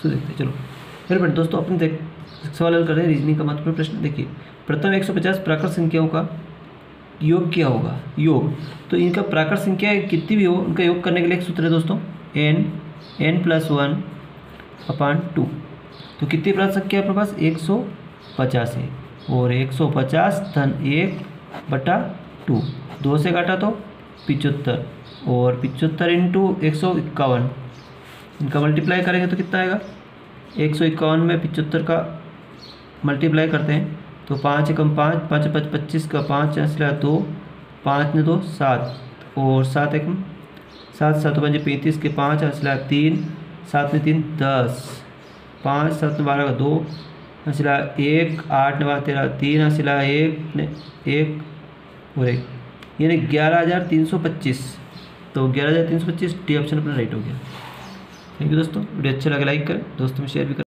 तो देखते हैं, चलो फिर बट दोस्तों अपन देख सवाल हल कर रहे हैं रीजनिंग का महत्वपूर्ण प्रश्न। देखिए प्रथम 150 प्राकृत संख्याओं का योग क्या होगा, योग। तो इनका प्राकृत संख्या कितनी भी हो उनका योग करने के लिए एक सूत्र है दोस्तों, n+1/2। तो कितनी प्राकृत संख्या है अपने पास, 150 है, और 150 धन 1/2, 2 से काटा तो 75, और 75 इंटू 151, इनका मल्टीप्लाई करेंगे तो कितना आएगा, 151 में 75 का मल्टीप्लाई करते हैं तो 5 एकम 5, 5 5 25 का 5 असला 2, 5 ने 2 7, और 7 एकम 7 7 5 35 के 5 असला 3, 7 ने 3 10, 5 7 ने 12 का 2 असला 1, 8 ने 12 13 3 असला 1 ने 1 और 1, यानी 11,325। तो 11,325 डी ऑप्शन अपना राइट हो गया। थैंक यू दोस्तों, वीडियो अच्छा लगे लाइक करें, दोस्तों में शेयर भी करें।